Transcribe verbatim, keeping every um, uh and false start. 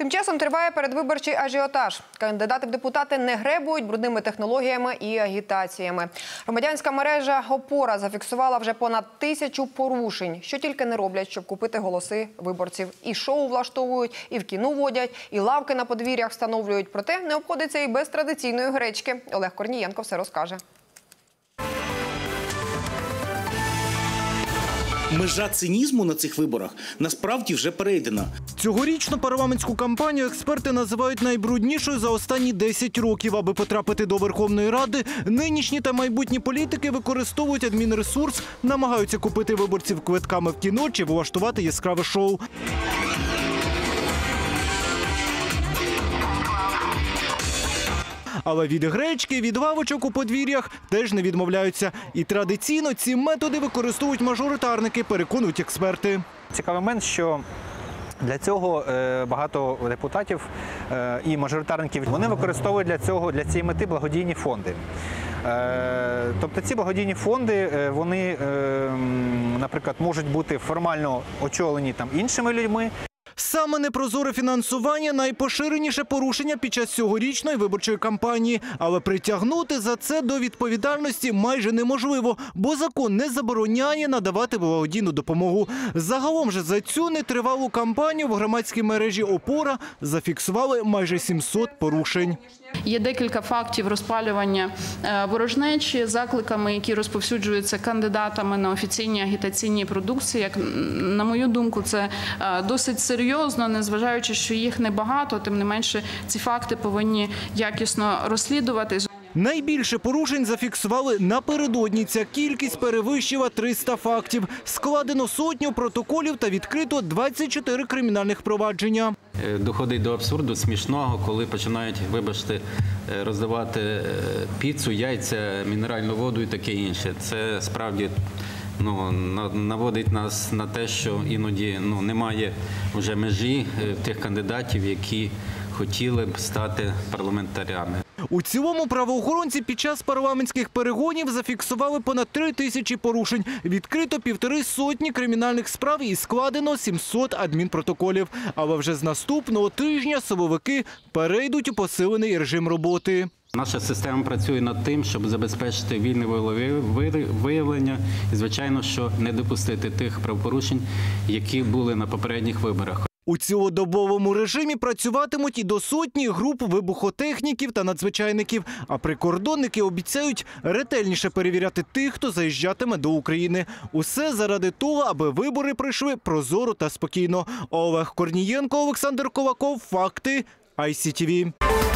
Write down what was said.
Тим часом триває передвиборчий ажіотаж. Кандидати в депутати не гребують брудними технологіями і агітаціями. Громадянська мережа «Опора» зафіксувала вже понад тисячу порушень. Що тільки не роблять, щоб купити голоси виборців. І шоу влаштовують, і в кіно водять, і лавки на подвір'ях встановлюють. Проте не обходиться і без традиційної гречки. Олег Корнієнко все розкаже. Межа цинізму на цих виборах насправді вже перейдена. Цьогорічну парламентську кампанію експерти називають найбруднішою за останні десять років. Аби потрапити до Верховної Ради, нинішні та майбутні політики використовують адмінресурс, намагаються купити виборців квитками в кіно чи влаштувати яскраве шоу. Але від гречки, від лавочок у подвір'ях теж не відмовляються. І традиційно ці методи використовують мажоритарники, переконують експерти. Цікавий момент, що для цього багато депутатів і мажоритарників, вони використовують для цього, для цієї мети благодійні фонди. Тобто ці благодійні фонди, вони, наприклад, можуть бути формально очолені там іншими людьми. Саме непрозоре фінансування – найпоширеніше порушення під час цьогорічної виборчої кампанії. Але притягнути за це до відповідальності майже неможливо, бо закон не забороняє надавати благодійну допомогу. Загалом же за цю нетривалу кампанію в громадській мережі «Опора» зафіксували майже сімсот порушень. Є декілька фактів розпалювання ворожнечі закликами, які розповсюджуються кандидатами на офіційні агітаційні продукції. Як, на мою думку, це досить серйозно, незважаючи, що їх небагато, тим не менше ці факти повинні якісно розслідуватись. Найбільше порушень зафіксували напередодні. Ця кількість перевищила триста фактів. Складено сотню протоколів та відкрито двадцять чотири кримінальних провадження. Доходить до абсурду смішного, коли починають, вибачте, роздавати піцу, яйця, мінеральну воду і таке інше. Це справді ну, наводить нас на те, що іноді ну, немає вже межі тих кандидатів, які хотіли б стати парламентарями. У цілому правоохоронці під час парламентських перегонів зафіксували понад три тисячі порушень. Відкрито півтори сотні кримінальних справ і складено сімсот адмінпротоколів. Але вже з наступного тижня силовики перейдуть у посилений режим роботи. Наша система працює над тим, щоб забезпечити вільне виявлення і, звичайно, що не допустити тих правопорушень, які були на попередніх виборах. У цілодобовому режимі працюватимуть і до сотні груп вибухотехніків та надзвичайників. А прикордонники обіцяють ретельніше перевіряти тих, хто заїжджатиме до України. Усе заради того, аби вибори пройшли прозоро та спокійно. Олег Корнієнко, Олександр Коваков. Факти. ай сі ті ві.